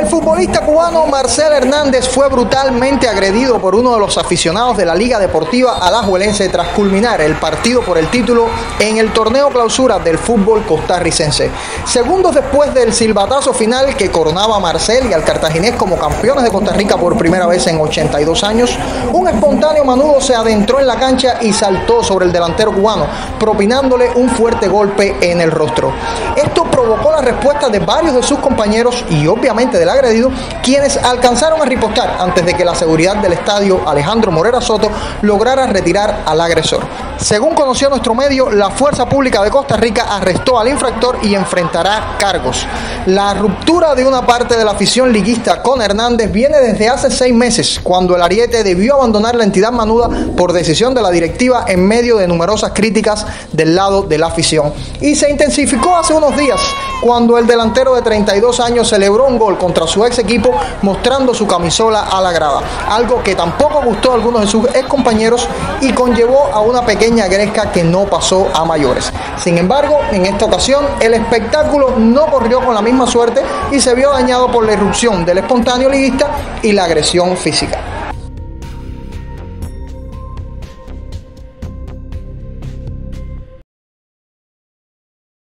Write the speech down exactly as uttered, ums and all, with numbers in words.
El futbolista cubano Marcel Hernández fue brutalmente agredido por uno de los aficionados de la Liga Deportiva Alajuelense tras culminar el partido por el título en el torneo clausura del fútbol costarricense. Segundos después del silbatazo final que coronaba a Marcel y al cartaginés como campeones de Costa Rica por primera vez en ochenta y dos años, un espontáneo Manudo se adentró en la cancha y saltó sobre el delantero cubano, propinándole un fuerte golpe en el rostro. Esto provocó la respuesta de varios de sus compañeros y obviamente del agredido, quienes alcanzaron a ripostar antes de que la seguridad del estadio Alejandro Morera Soto lograra retirar al agresor. Según conoció nuestro medio, la Fuerza Pública de Costa Rica arrestó al infractor y enfrentará cargos. La ruptura de una parte de la afición liguista con Hernández viene desde hace seis meses, cuando el ariete debió abandonar la entidad manuda por decisión de la directiva en medio de numerosas críticas del lado de la afición. Y se intensificó hace unos días, cuando el delantero de treinta y dos años celebró un gol contra su ex equipo mostrando su camisola a la grada, algo que tampoco gustó a algunos de sus ex compañeros y conllevó a una pequeña gresca que no pasó a mayores. Sin embargo, en esta ocasión el espectáculo no corrió con la misma suerte y se vio dañado por la irrupción del espontáneo liguista y la agresión física.